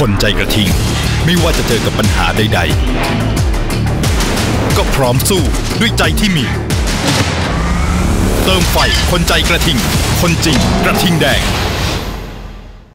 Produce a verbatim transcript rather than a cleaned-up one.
คนใจกระทิงไม่ว่าจะเจอกับปัญหาใดๆก็พร้อมสู้ด้วยใจที่มีเติมไฟคนใจกระทิงคนจริงกระทิงแดง